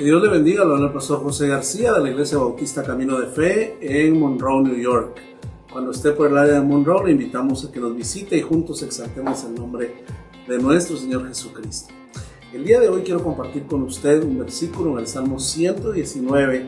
Dios le bendiga, lo habla el pastor José García de la Iglesia Bautista Camino de Fe en Monroe, New York. Cuando esté por el área de Monroe, le invitamos a que nos visite y juntos exaltemos el nombre de nuestro Señor Jesucristo. El día de hoy quiero compartir con usted un versículo en el Salmo 119,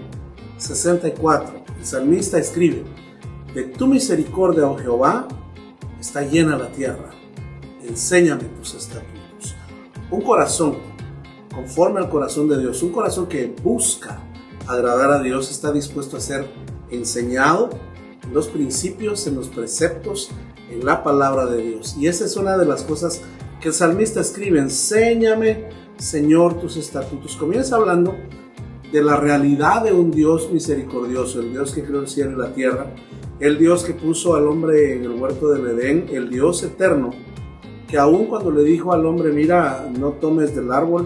64. El salmista escribe: de tu misericordia, oh Jehová, está llena la tierra. Enséñame tus estatutos. Un corazón conforme al corazón de Dios, un corazón que busca agradar a Dios, está dispuesto a ser enseñado en los principios, en los preceptos, en la palabra de Dios. Y esa es una de las cosas que el salmista escribe: enséñame, Señor, tus estatutos. Comienza hablando de la realidad de un Dios misericordioso, el Dios que creó el cielo y la tierra, el Dios que puso al hombre en el huerto del Edén, el Dios eterno, que aun cuando le dijo al hombre: mira, no tomes del árbol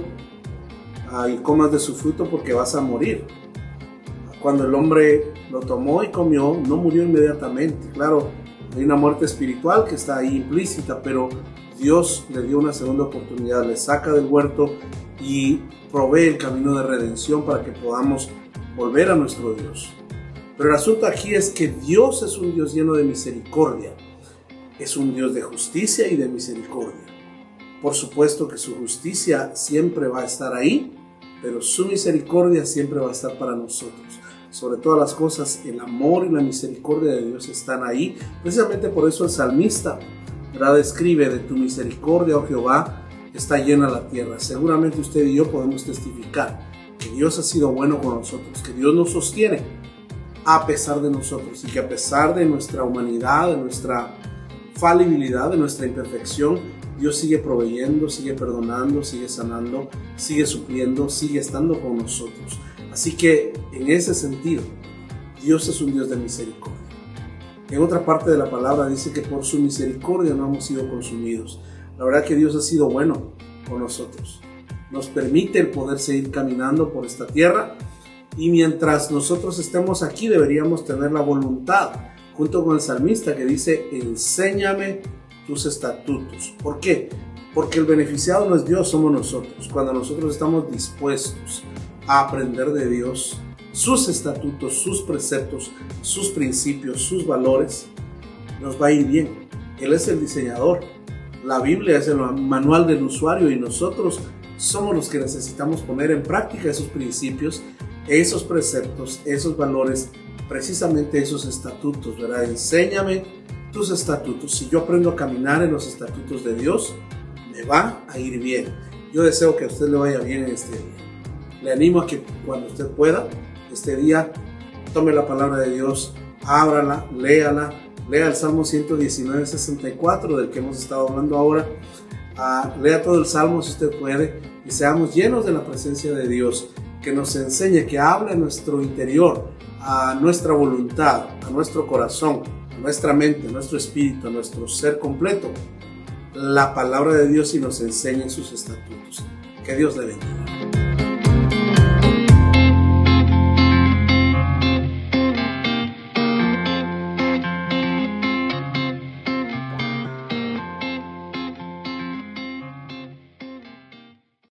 y comas de su fruto porque vas a morir. Cuando el hombre lo tomó y comió, no murió inmediatamente. Claro, hay una muerte espiritual que está ahí implícita, pero Dios le dio una segunda oportunidad, le saca del huerto y provee el camino de redención para que podamos volver a nuestro Dios. Pero el asunto aquí es que Dios es un Dios lleno de misericordia, es un Dios de justicia y de misericordia. Por supuesto que su justicia siempre va a estar ahí, pero su misericordia siempre va a estar para nosotros. Sobre todas las cosas, el amor y la misericordia de Dios están ahí. Precisamente por eso el salmista, ¿verdad?, escribe: de tu misericordia, oh Jehová, está llena la tierra. Seguramente usted y yo podemos testificar que Dios ha sido bueno con nosotros, que Dios nos sostiene a pesar de nosotros, y que a pesar de nuestra humanidad, de nuestra falibilidad, de nuestra imperfección, Dios sigue proveyendo, sigue perdonando, sigue sanando, sigue supliendo, sigue estando con nosotros. Así que en ese sentido, Dios es un Dios de misericordia. En otra parte de la palabra dice que por su misericordia no hemos sido consumidos. La verdad que Dios ha sido bueno con nosotros. Nos permite el poder seguir caminando por esta tierra, y mientras nosotros estemos aquí deberíamos tener la voluntad, junto con el salmista que dice: enséñame tus estatutos. ¿Por qué? Porque el beneficiado no es Dios, somos nosotros. Cuando nosotros estamos dispuestos a aprender de Dios, sus estatutos, sus preceptos, sus principios, sus valores, nos va a ir bien. Él es el diseñador. La Biblia es el manual del usuario, y nosotros somos los que necesitamos poner en práctica esos principios, esos preceptos, esos valores, precisamente esos estatutos, ¿verdad? Enséñame tus estatutos. Si yo aprendo a caminar en los estatutos de Dios, me va a ir bien. Yo deseo que a usted le vaya bien en este día. Le animo a que cuando usted pueda, este día, tome la palabra de Dios, ábrala, léala, lea el Salmo 119, 64 del que hemos estado hablando ahora. Lea todo el Salmo si usted puede, y seamos llenos de la presencia de Dios, que nos enseñe, que hable a nuestro interior, a nuestra voluntad, a nuestro corazón, a nuestra mente, a nuestro espíritu, a nuestro ser completo, la palabra de Dios, y nos enseñe sus estatutos. Que Dios le bendiga.